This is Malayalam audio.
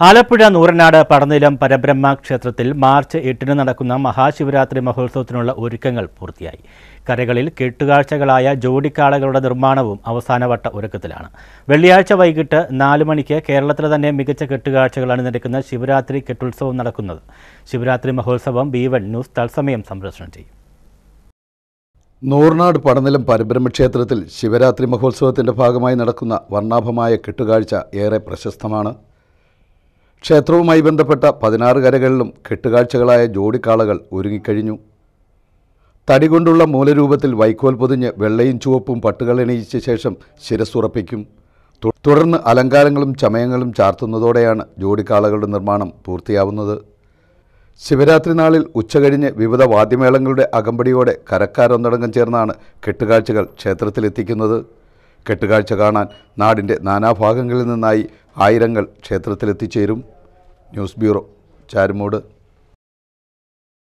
ആലപ്പുഴ നൂറനാട് പടനിലം പരബ്രഹ്മ ക്ഷേത്രത്തിൽ മാർച്ച് 8-ന് നടക്കുന്ന മഹാശിവരാത്രി മഹോത്സവത്തിനുള്ള ഒരുക്കങ്ങൾ പൂർത്തിയായി. കരകളിൽ കെട്ടുകാഴ്ചകളായ ജോഡിക്കാളകളുടെ നിർമ്മാണവും അവസാനവട്ട ഒരുക്കത്തിലാണ്. വെള്ളിയാഴ്ച വൈകിട്ട് 4 മണിക്ക് കേരളത്തിലെ തന്നെ മികച്ച കെട്ടുകാഴ്ചകൾ അണിനിരക്കുന്ന ശിവരാത്രി കെട്ടുത്സവം നടക്കുന്നത്. ശിവരാത്രി മഹോത്സവം B1 ന്യൂസ് തത്സമയം സംപ്രേഷണം ചെയ്യും. നൂറനാട് പടനിലം പരബ്രഹ്മ ക്ഷേത്രത്തിൽ ശിവരാത്രി മഹോത്സവത്തിൻ്റെ ഭാഗമായി നടക്കുന്ന വർണ്ണാഭമായ കെട്ടുകാഴ്ച ഏറെ പ്രശസ്തമാണ്. ക്ഷേത്രവുമായി ബന്ധപ്പെട്ട 16 കരകളിലും കെട്ടുകാഴ്ചകളായ ജോഡിക്കാളകൾ ഒരുങ്ങിക്കഴിഞ്ഞു. തടി കൊണ്ടുള്ള മൂലരൂപത്തിൽ വൈക്കോൽ പൊതിഞ്ഞ് വെള്ളയും ചുവപ്പും പട്ടുകളണിയിച്ച ശേഷം ശിരസ്സുറപ്പിക്കും. തുടർന്ന് അലങ്കാരങ്ങളും ചമയങ്ങളും ചാർത്തുന്നതോടെയാണ് ജോഡിക്കാളകളുടെ നിർമ്മാണം പൂർത്തിയാവുന്നത്. ശിവരാത്രി നാളിൽ ഉച്ചകഴിഞ്ഞ് വിവിധ വാദ്യമേളങ്ങളുടെ അകമ്പടിയോടെ കരക്കാരൊന്നടങ്കം ചേർന്നാണ് കെട്ടുകാഴ്ചകൾ ക്ഷേത്രത്തിലെത്തിക്കുന്നത്. കെട്ടുകാഴ്ച കാണാൻ നാടിൻ്റെ നാനാഭാഗങ്ങളിൽ നിന്നായി ആയിരങ്ങൾ ക്ഷേത്രത്തിലെത്തിച്ചേരും. News bureau, Charummood.